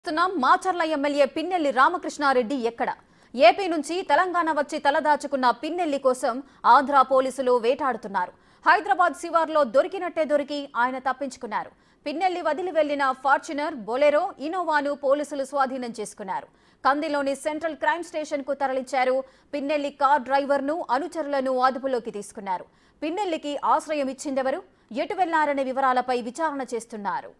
Macherla MLA Pinnelli Ramakrishna Reddy ఎక్కడ? AP నుంచి తెలంగాణ వచ్చి తలదాచుకున్న పిన్నెల్లి కోసం ఆంధ్ర పోలీసులు వేటాడుతున్నారు. హైదరాబాద్ శివార్లో దొరికినట్టే దొరికి ఆయన తప్పించుకున్నారు. పిన్నెల్లి వదిలి వెళ్లిన ఫార్చునర్, బొలెరో, ఇనోవాను పోలీసులు స్వాధీనం చేసుకున్నారు. కందిలోని సెంట్రల్ క్రైమ్ స్టేషన్ కు తరలించారు. పిన్నెల్లి కార్ డ్రైవర్ను, అనుచరులను అదుపులోకి తీసుకున్నారు. పిన్నెల్లికి ఆశ్రయం ఇచ్చిందెవరు, ఎటు వెళ్లారనే వివరాలపై విచారణ చేస్తున్నారు.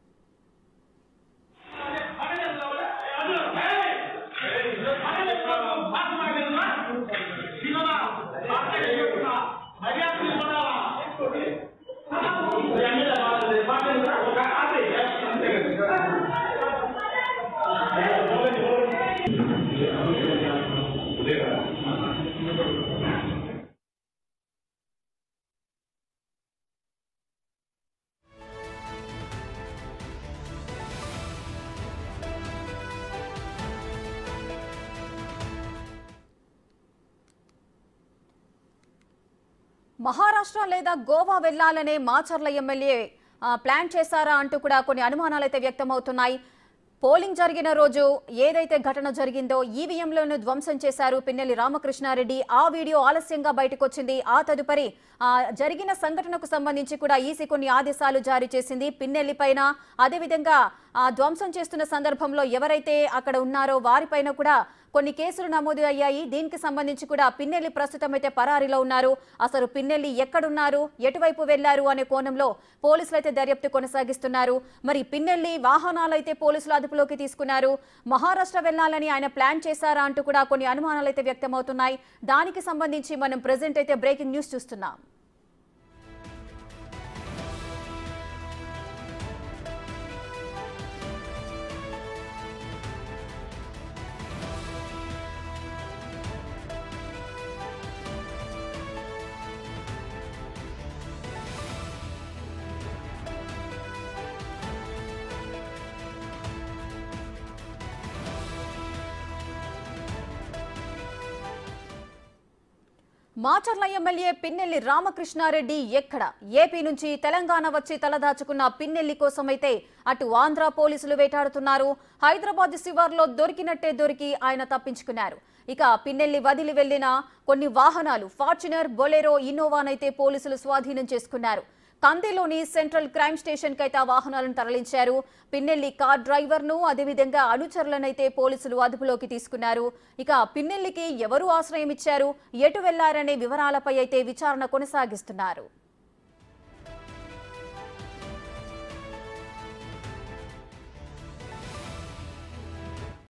మహారాష్ట్ర లేదా గోవా వెళ్లాలనే మాచర్ల ఎమ్మెల్యే ప్లాన్ చేశారా అంటూ కూడా కొన్ని అనుమానాలైతే వ్యక్తమవుతున్నాయి. పోలింగ్ జరిగిన రోజు ఏదైతే ఘటన జరిగిందో ఈవీఎంలను ధ్వంసం చేశారు పిన్నెల్లి రామకృష్ణారెడ్డి. ఆ వీడియో ఆలస్యంగా బయటకు వచ్చింది. ఆ తదుపరి జరిగిన సంఘటనకు సంబంధించి కూడా ఈసీ కొన్ని ఆదేశాలు జారీ చేసింది పిన్నెల్లి పైన. అదేవిధంగా ధ్వంసం చేస్తున్న సందర్భంలో ఎవరైతే అక్కడ ఉన్నారో వారిపైన కూడా కొన్ని కేసులు నమోదు అయ్యాయి. దీనికి సంబంధించి కూడా పిన్నెల్లి ప్రస్తుతం అయితే పరారీలో ఉన్నారు. అసలు పిన్నెల్లి ఎక్కడున్నారు, ఎటువైపు వెళ్లారు అనే కోణంలో పోలీసులు అయితే దర్యాప్తు కొనసాగిస్తున్నారు. మరి పిన్నెల్లి వాహనాలు అయితే పోలీసులు అదుపులోకి తీసుకున్నారు. మహారాష్ట్ర వెళ్లాలని ఆయన ప్లాన్ చేశారా అంటూ కూడా కొన్ని అనుమానాలు అయితే వ్యక్తమవుతున్నాయి. దానికి సంబంధించి మనం ప్రెజెంట్ అయితే బ్రేకింగ్ న్యూస్ చూస్తున్నాం. మాచర్ల ఎమ్మెల్యే పిన్నెల్లి రామకృష్ణారెడ్డి ఎక్కడ? ఏపీ నుంచి తెలంగాణ వచ్చి తలదాచుకున్న పిన్నెల్లి కోసమైతే అటు ఆంధ్ర పోలీసులు వేటాడుతున్నారు. హైదరాబాద్ శివార్లో దొరికినట్టే దొరికి ఆయన తప్పించుకున్నారు. ఇక పిన్నెల్లి వదిలి వెళ్లిన కొన్ని వాహనాలు ఫార్చునర్, బొలెరో, ఇన్నోవానైతే పోలీసులు స్వాధీనం చేసుకున్నారు. కందిలోని సెంట్రల్ క్రైమ్ స్టేషన్ కైతే ఆ వాహనాలను తరలించారు. పిన్నెల్లి కార్ డ్రైవర్ను, అదేవిధంగా అనుచరులనైతే పోలీసులు అదుపులోకి తీసుకున్నారు. ఇక పిన్నెల్లికి ఎవరు ఆశ్రయం ఇచ్చారు, ఎటు వెళ్లారనే వివరాలపై అయితే విచారణ కొనసాగిస్తున్నారు.